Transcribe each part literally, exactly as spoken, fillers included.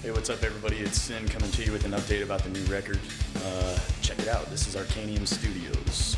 Hey, what's up, everybody? It's Sin coming to you with an update about the new record. Uh, check it out. This is Arcanium Studios.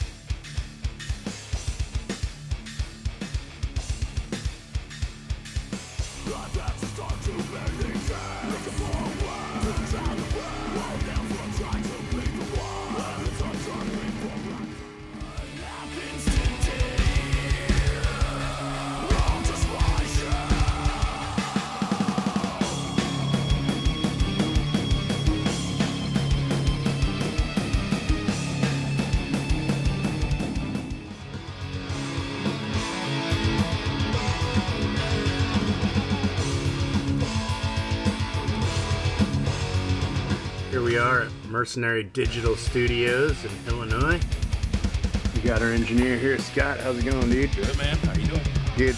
Here we are at Mercenary Digital Studios in Illinois. We got our engineer here, Scott. How's it going, dude? Good, man. How you doing? Good.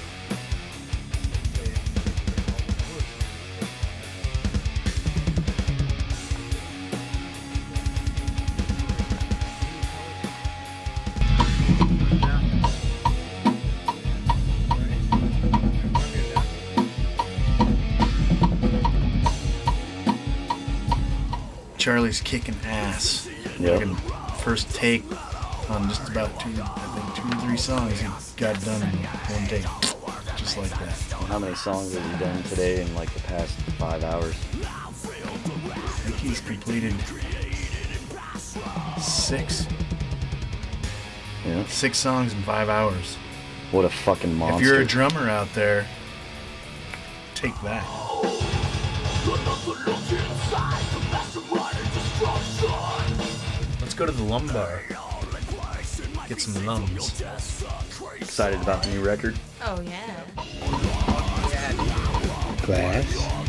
Charlie's kicking ass. Yep. Like first take on just about two, I think two or three songs, he got done in one take, just like that. How many songs have you done today in like the past five hours? I think he's completed six. Yeah. Six songs in five hours. What a fucking monster. If you're a drummer out there, take that. Let's go to the lumbar. Get some lums. Excited about the new record? Oh, yeah. Glass.